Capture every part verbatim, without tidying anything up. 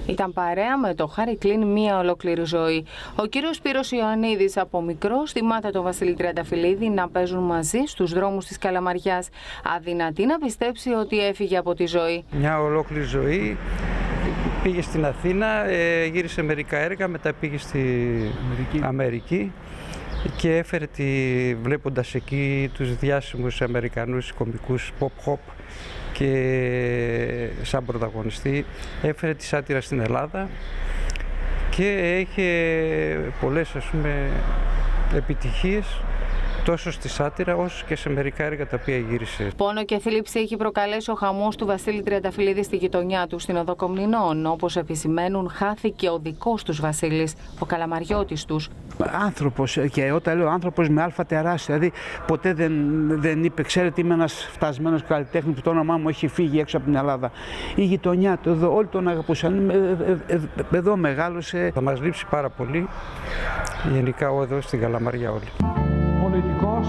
Ήταν παρέα με το Χάρη Κλίν μία ολόκληρη ζωή. Ο κύριος Σπύρος Ιωαννίδης από μικρός θυμάται τον Βασίλη Τριανταφυλλίδη να παίζουν μαζί στους δρόμους της Καλαμαριάς. Αδυνατή να πιστέψει ότι έφυγε από τη ζωή. Μια ολόκληρη ζωή. Πήγε στην Αθήνα, ε, γύρισε μερικά έργα, μετά πήγε στη Αμερική, Αμερική και έφερε, τη, βλέποντας εκεί τους διάσημους Αμερικανούς κομικούς pop-hop και σαν πρωταγωνιστή, έφερε τη σάτυρα στην Ελλάδα και είχε πολλές, ας πούμε, επιτυχίες τόσο στη σάτυρα όσο και σε μερικά έργα τα οποία γύρισε. Πόνο και θλίψη έχει προκαλέσει ο χαμός του Βασίλη Τριανταφυλλίδη στη γειτονιά του στην Οδό Κομνηνών. Όπως επισημαίνουν, χάθηκε ο δικός τους Βασίλης, ο καλαμαριώτης τους. Άνθρωπος, και όταν λέω άνθρωπος με αλφα τεράστιο, δηλαδή ποτέ δεν, δεν είπε, ξέρετε, είμαι ένας φτασμένος καλλιτέχνης που το όνομά μου έχει φύγει έξω από την Ελλάδα. Η γειτονιά του, εδώ, όλοι τον αγαπούσαν, ε, ε, ε, εδώ μεγάλωσε. Θα μας λείψει πάρα πολύ, γενικά εδώ στην Καλαμαριά όλοι. Πολιτικός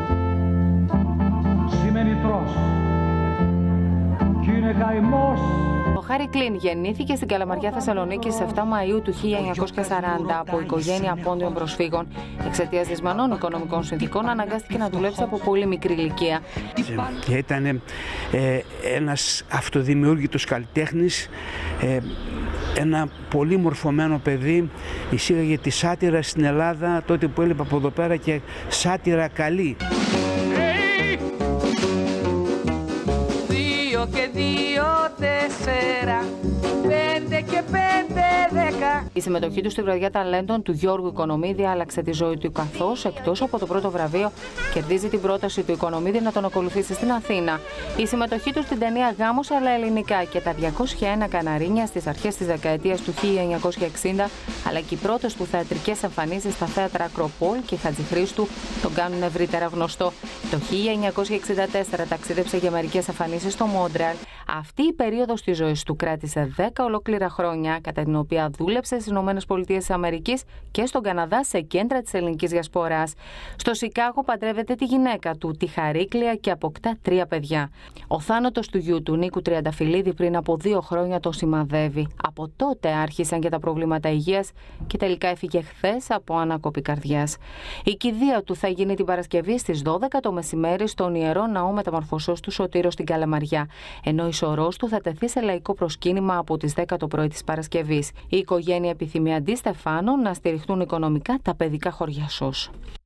σημαίνει τρός και είναι καημός. Ο Χάρη Κλίν γεννήθηκε στην Καλαμαριά Θεσσαλονίκη στις εφτά Μαΐου του χίλια εννιακόσια σαράντα από οικογένεια πόντιων προσφύγων. Εξαιτίας δυσμενών οικονομικών συνθηκών αναγκάστηκε να δουλέψει από πολύ μικρή ηλικία. Και ήταν ε, ένας αυτοδημιούργητος καλλιτέχνης, ε, ένα πολύ μορφωμένο παιδί, εισήγαγε τη σάτυρα στην Ελλάδα τότε που έλειπε από εδώ πέρα και σάτυρα καλή. Δύο και δύο, τέσσερα, πέντε και πέντε, δέκα. Η συμμετοχή του στη βραδιά ταλέντων του Γιώργου Οικονομίδη άλλαξε τη ζωή του, καθώς εκτός από το πρώτο βραβείο κερδίζει την πρόταση του Οικονομίδη να τον ακολουθήσει στην Αθήνα. Η συμμετοχή του στην ταινία Γάμος αλλά ελληνικά και τα διακόσια ένα καναρίνια στις αρχές της δεκαετίας του χίλια εννιακόσια εξήντα, αλλά και οι πρώτες του θεατρικές εμφανίσεις στα θέατρα Ακροπόλ και Χατζηχρήστου τον κάνουν ευρύτερα γνωστό. Το χίλια εννιακόσια εξήντα τέσσερα ταξίδεψε για μερικές εμφανίσεις στο Μόντρεαλ. Αυτή η περίοδος της ζωής του κράτησε δέκα ολόκληρα χρόνια, κατά την οποία δούλεψε στις Ηνωμένες Πολιτείες της Αμερικής και στον Καναδά σε κέντρα της ελληνικής διασποράς. Στο Σικάγο παντρεύεται τη γυναίκα του, τη Χαρίκλια, και αποκτά τρία παιδιά. Ο θάνατος του γιού του, Νίκου Τριανταφυλλίδη, πριν από δύο χρόνια τον σημαδεύει. Από τότε άρχισαν και τα προβλήματα υγείας και τελικά έφυγε χθες από ανάκοπη καρδιάς. Η κηδεία του θα γίνει την Παρασκευή στις δώδεκα το μεσημέρι στον Ιερό Ναό Μεταμορφωσός του Σωτήρος στην Καλαμαριά, ενώ η σωρός του θα τεθεί σε λαϊκό προσκύνημα από τις δέκα το πρωί της Παρασκευής. Η οικογένεια επιθυμεί αντί Στεφάνο να στηριχτούν οικονομικά τα παιδικά χωριά ΣΟΣ.